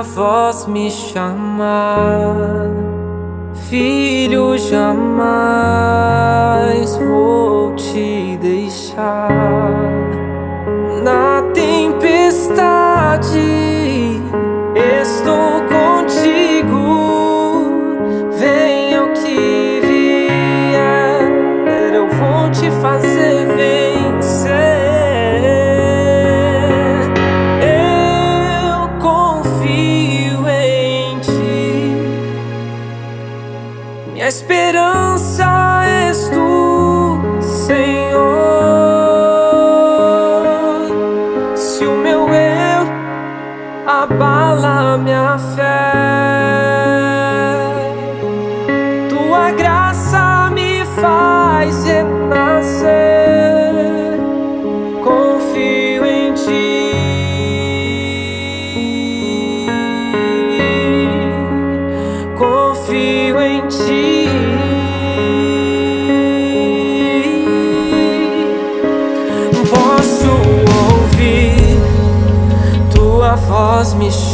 voz me chamar. Filho, jamais vou te deixar. Na tempestade estou contigo. Venha o que vier, eu vou te fazer vencer. Eu confio em ti. Minha esperança és tu, Senhor. Se o meu eu abala minha fé, tua graça me faz renascer. Confio em ti. Confio em ti. Posso ouvir tua voz me chamar.